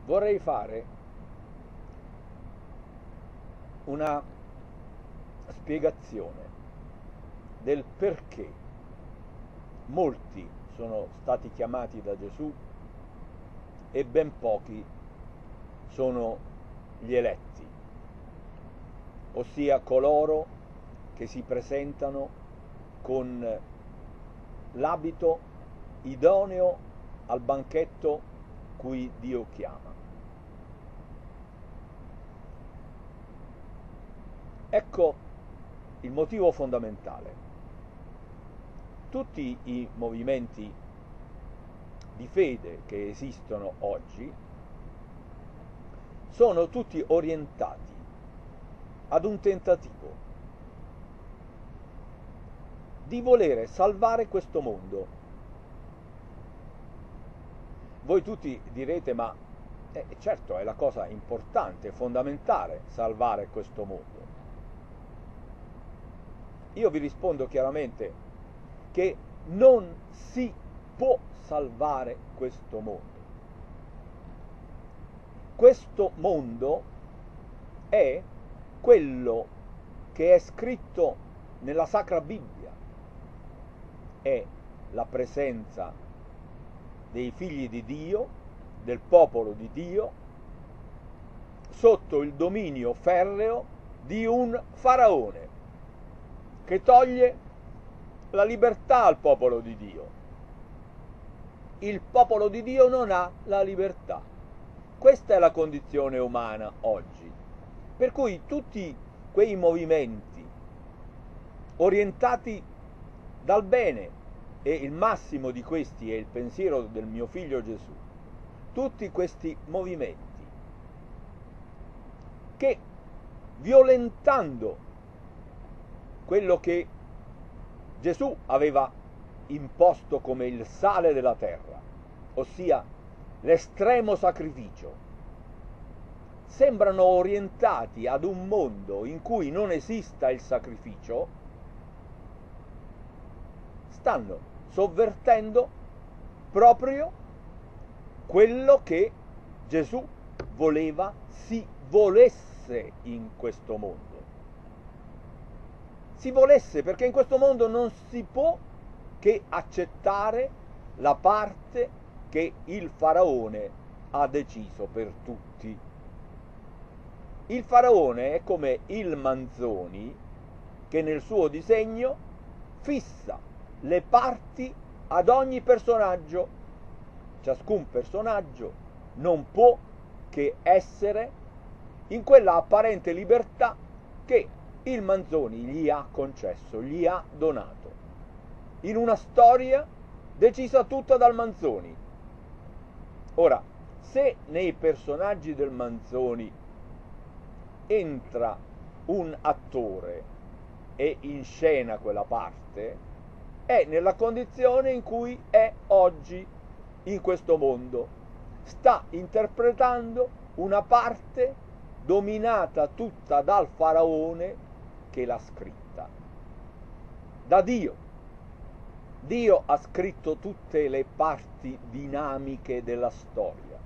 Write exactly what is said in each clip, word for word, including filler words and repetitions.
vorrei fare una spiegazione del perché molti sono stati chiamati da Gesù e ben pochi sono gli eletti, ossia coloro che si presentano con l'abito idoneo al banchetto cui Dio chiama. Ecco il motivo fondamentale. Tutti i movimenti di fede che esistono oggi sono tutti orientati ad un tentativo di volere salvare questo mondo. Voi tutti direte, ma eh, certo è la cosa importante, fondamentale, salvare questo mondo. Io vi rispondo chiaramente che non si può salvare questo mondo. Questo mondo è quello che è scritto nella Sacra Bibbia, è la presenza dei figli di Dio, del popolo di Dio, sotto il dominio ferreo di un faraone che toglie la libertà al popolo di Dio. Il popolo di Dio non ha la libertà. Questa è la condizione umana oggi. Per cui tutti quei movimenti orientati dal bene, e il massimo di questi è il pensiero del mio figlio Gesù, tutti questi movimenti che, violentando quello che Gesù aveva imposto come il sale della terra, ossia l'estremo sacrificio, sembrano orientati ad un mondo in cui non esista il sacrificio, stanno sovvertendo proprio quello che Gesù voleva si volesse in questo mondo. Si volesse, perché in questo mondo non si può che accettare la parte che il faraone ha deciso per tutti. Il faraone è come il Manzoni che nel suo disegno fissa le parti ad ogni personaggio. Ciascun personaggio non può che essere in quella apparente libertà che il Manzoni gli ha concesso, gli ha donato, in una storia decisa tutta dal Manzoni. Ora, se nei personaggi del Manzoni entra un attore e inscena quella parte, è nella condizione in cui è oggi in questo mondo. Sta interpretando una parte dominata tutta dal faraone che l'ha scritta, da Dio. Dio ha scritto tutte le parti dinamiche della storia,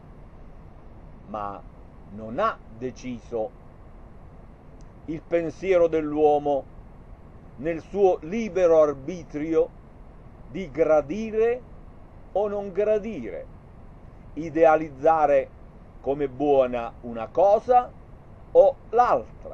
ma non ha deciso il pensiero dell'uomo nel suo libero arbitrio di gradire o non gradire, idealizzare come buona una cosa o l'altra.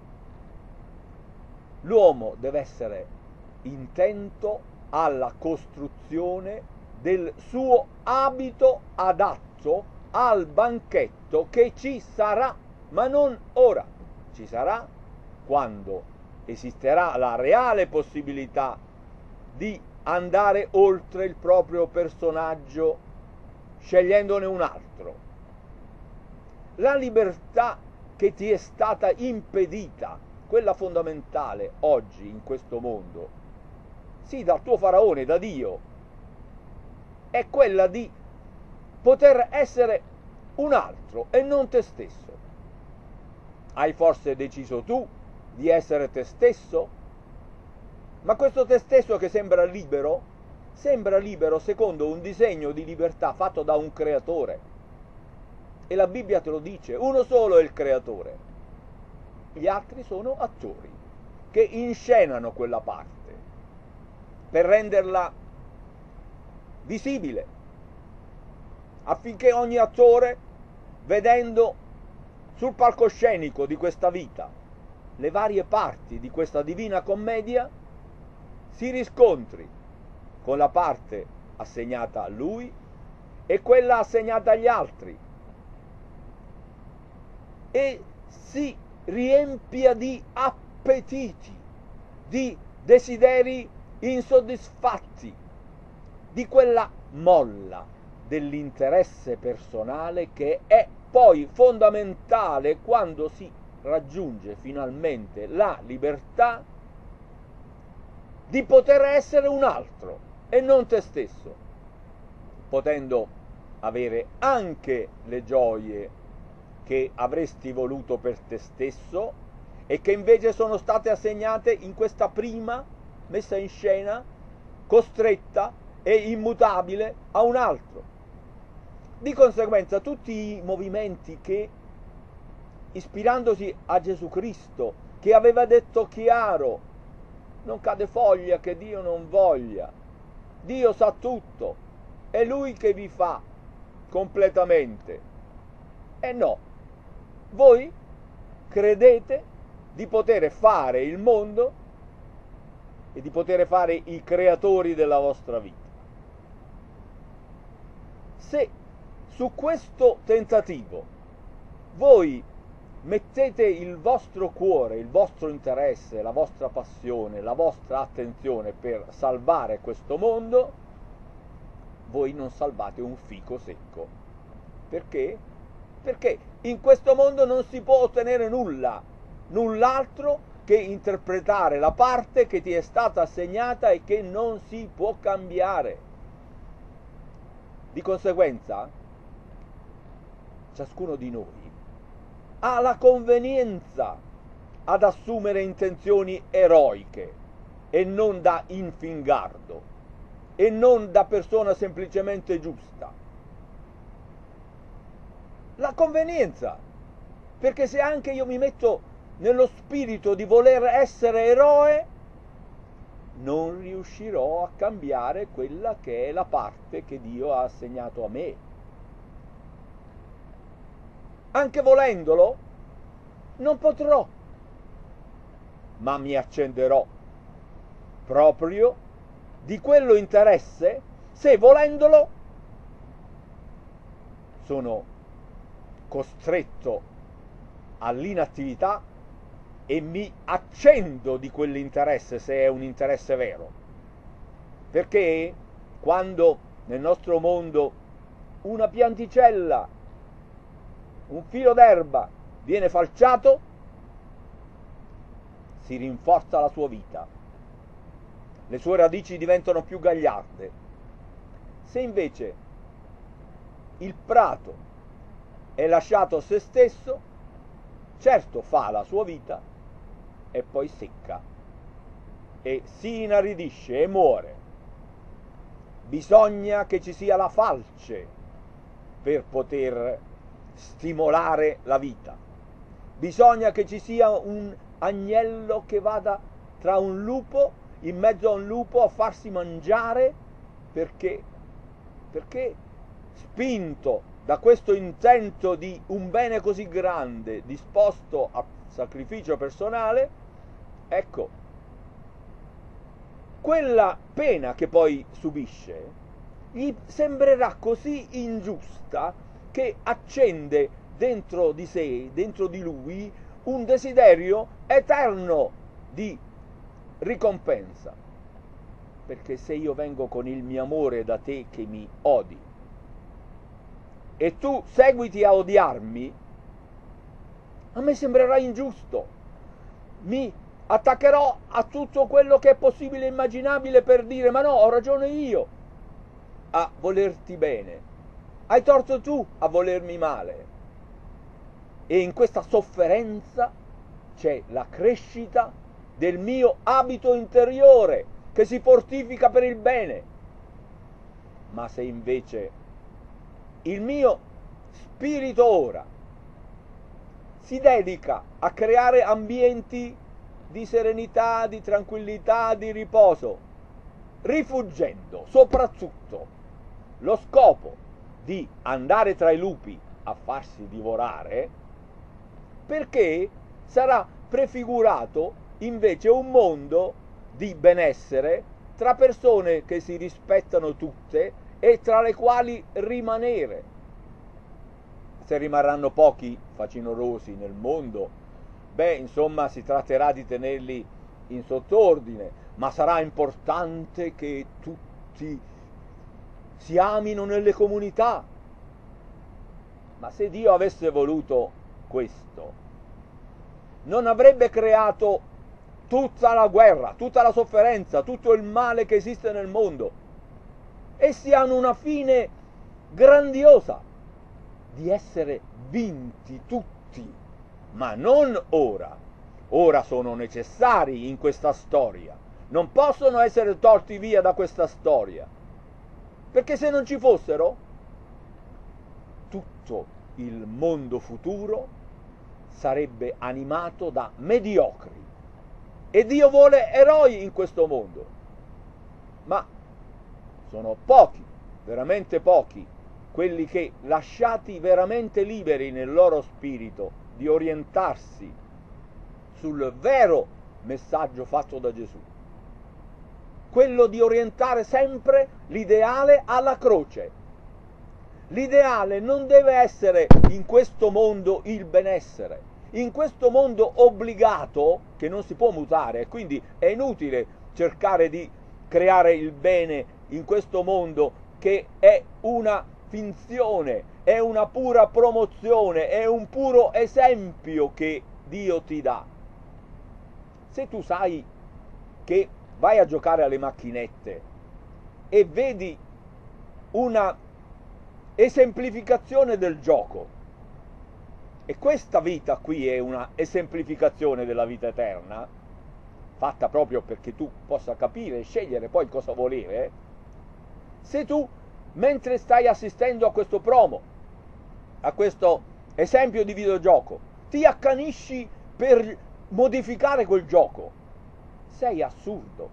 L'uomo deve essere intento alla costruzione del suo abito adatto al banchetto che ci sarà, ma non ora. Ci sarà quando esisterà la reale possibilità di andare oltre il proprio personaggio scegliendone un altro. La libertà che ti è stata impedita, quella fondamentale oggi in questo mondo, sì, dal tuo faraone, da Dio, è quella di poter essere un altro e non te stesso. Hai forse deciso tu di essere te stesso? Ma questo te stesso che sembra libero, sembra libero secondo un disegno di libertà fatto da un creatore. E la Bibbia te lo dice, uno solo è il creatore. Gli altri sono attori che inscenano quella parte per renderla visibile, affinché ogni attore, vedendo sul palcoscenico di questa vita le varie parti di questa divina commedia, si riscontri con la parte assegnata a lui e quella assegnata agli altri e si riempia di appetiti, di desideri insoddisfatti, di quella molla dell'interesse personale che è poi fondamentale quando si raggiunge finalmente la libertà di poter essere un altro e non te stesso, potendo avere anche le gioie che avresti voluto per te stesso e che invece sono state assegnate in questa prima messa in scena costretta e immutabile a un altro. Di conseguenza tutti i movimenti che, ispirandosi a Gesù Cristo, che aveva detto chiaro: non cade foglia che Dio non voglia, Dio sa tutto, è Lui che vi fa completamente. E no, voi credete di poter fare il mondo e di poter fare i creatori della vostra vita. Se su questo tentativo voi mettete il vostro cuore, il vostro interesse, la vostra passione, la vostra attenzione per salvare questo mondo, voi non salvate un fico secco. Perché? Perché in questo mondo non si può ottenere nulla, null'altro che interpretare la parte che ti è stata assegnata e che non si può cambiare. Di conseguenza, ciascuno di noi ha la convenienza ad assumere intenzioni eroiche e non da infingardo e non da persona semplicemente giusta. La convenienza, perché se anche io mi metto nello spirito di voler essere eroe, non riuscirò a cambiare quella che è la parte che Dio ha assegnato a me. Anche volendolo, non potrò, ma mi accenderò proprio di quello interesse se, volendolo, sono costretto all'inattività e mi accendo di quell'interesse se è un interesse vero. Perché quando nel nostro mondo una pianticella, un filo d'erba viene falciato, si rinforza la sua vita, le sue radici diventano più gagliarde. Se invece il prato è lasciato a se stesso, certo fa la sua vita e poi secca e si inaridisce e muore. Bisogna che ci sia la falce per poter stimolare la vita. Bisogna che ci sia un agnello che vada tra un lupo, in mezzo a un lupo, a farsi mangiare, perché perché spinto da questo intento di un bene così grande, disposto a sacrificio personale, ecco, quella pena che poi subisce gli sembrerà così ingiusta che accende dentro di sé, dentro di lui, un desiderio eterno di ricompensa. Perché se io vengo con il mio amore da te che mi odi e tu seguiti a odiarmi, a me sembrerà ingiusto. Mi attaccherò a tutto quello che è possibile e immaginabile per dire: ma no, ho ragione io a volerti bene, hai torto tu a volermi male. E in questa sofferenza c'è la crescita del mio abito interiore che si fortifica per il bene. Ma se invece il mio spirito ora si dedica a creare ambienti di serenità, di tranquillità, di riposo, rifuggendo soprattutto lo scopo di andare tra i lupi a farsi divorare, perché sarà prefigurato invece un mondo di benessere tra persone che si rispettano tutte e tra le quali rimanere. Se rimarranno pochi facinorosi nel mondo, beh, insomma, si tratterà di tenerli in sottordine, ma sarà importante che tutti si amino nelle comunità. Ma se Dio avesse voluto questo, non avrebbe creato tutta la guerra, tutta la sofferenza, tutto il male che esiste nel mondo. Essi hanno una fine grandiosa, di essere vinti tutti, ma non ora. Ora sono necessari in questa storia, non possono essere tolti via da questa storia, perché se non ci fossero, tutto il mondo futuro sarebbe animato da mediocri. E Dio vuole eroi in questo mondo, ma sono pochi, veramente pochi, quelli che, lasciati veramente liberi nel loro spirito di orientarsi sul vero messaggio fatto da Gesù, quello di orientare sempre l'ideale alla croce. L'ideale non deve essere in questo mondo il benessere, in questo mondo obbligato che non si può mutare, e quindi è inutile cercare di creare il bene in questo mondo che è una finzione, è una pura promozione, è un puro esempio che Dio ti dà. Se tu sai che vai a giocare alle macchinette e vedi una esemplificazione del gioco, e questa vita qui è una esemplificazione della vita eterna, fatta proprio perché tu possa capire e scegliere poi cosa volere, se tu, mentre stai assistendo a questo promo, a questo esempio di videogioco, ti accanisci per modificare quel gioco, sei assurdo.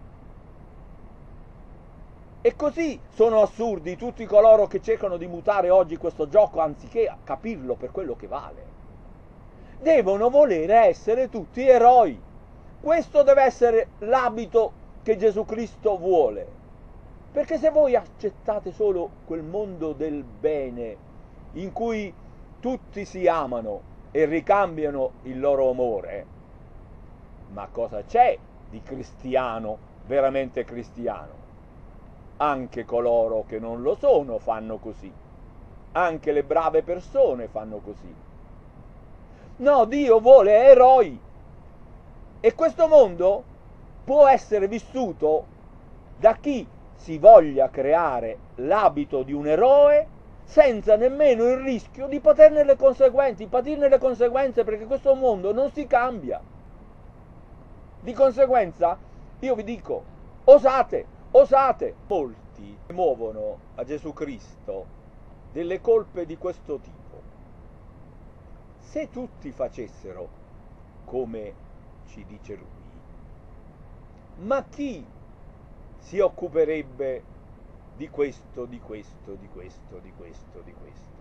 E così sono assurdi tutti coloro che cercano di mutare oggi questo gioco anziché capirlo per quello che vale. Devono volere essere tutti eroi. Questo deve essere l'abito che Gesù Cristo vuole. Perché se voi accettate solo quel mondo del bene in cui tutti si amano e ricambiano il loro amore, ma cosa c'è di cristiano, veramente cristiano? Anche coloro che non lo sono fanno così, anche le brave persone fanno così. No, Dio vuole eroi, e questo mondo può essere vissuto da chi si voglia creare l'abito di un eroe senza nemmeno il rischio di paterne le conseguenze, patirne le conseguenze, perché questo mondo non si cambia. Di conseguenza io vi dico, osate, osate. Molti muovono a Gesù Cristo delle colpe di questo tipo. Se tutti facessero come ci dice Lui, ma chi si occuperebbe di questo, di questo, di questo, di questo, di questo?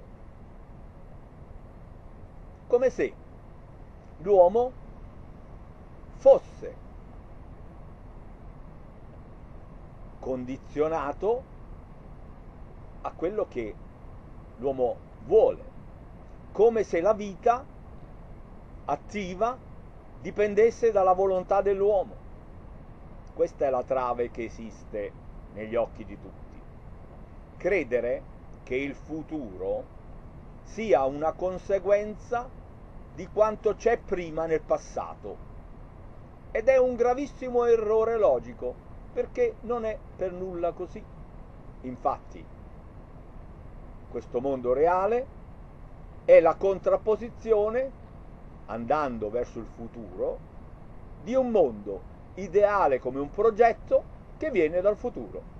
Come se l'uomo fosse condizionato a quello che l'uomo vuole, come se la vita attiva dipendesse dalla volontà dell'uomo. Questa è la trave che esiste negli occhi di tutti. Credere che il futuro sia una conseguenza di quanto c'è prima nel passato. Ed è un gravissimo errore logico, perché non è per nulla così. Infatti, questo mondo reale è la contrapposizione, andando verso il futuro, di un mondo ideale come un progetto che viene dal futuro.